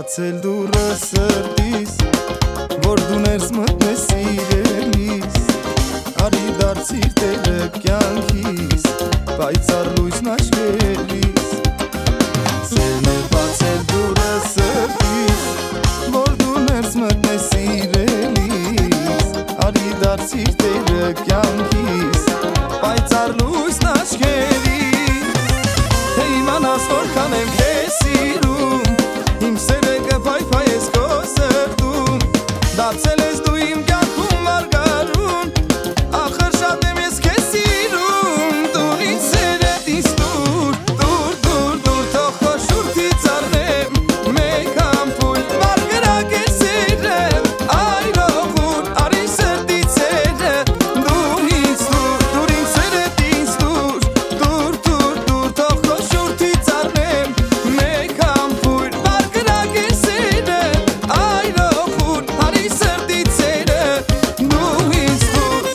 բացել դուռը սրտիս, որ դու ներս մտնես սիրելիս, արի դարձիր տերը կյանքիս, պայծառ լույսն աշխերիս։ Սերն է բացել դուռը սրտիս, որ դու ներս մտնես սիրելիս, արի դարձիր տերը կյանքիս, պայծառ լույսն աշխերիս։ Թե իմանաս որքան եմ քեզ սիրում, իմ սերը կփայփայես քո սրտում, դարձել ես դու իմ կյանքում մարգարուն, ախր շատ եմ ես քեզ սիրում, դու ինձ սերդ ինձ դուր, թող քո շուրթից առնեմ, մեկ ամփոփ մարգարակեր սերեմ, այրողուր արի սրտից սերը, դու ինձ սերդ ինձ դուր, թող քո շուրթից առնեմ, մեկ ամփոփ մարգարակեր սերեմ, այրողուր արի սրտից սերը, դու ինձ դուր։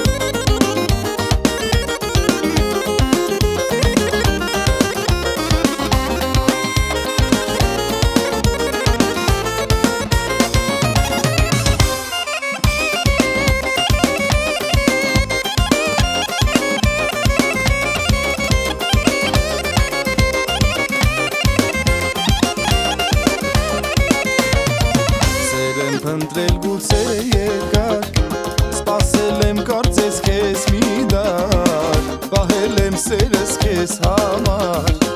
Սեր եմ փնտրել գուցե երկար, սպասել եմ կարծես քեզ մի դար, պահել եմ սերս քեզ համար,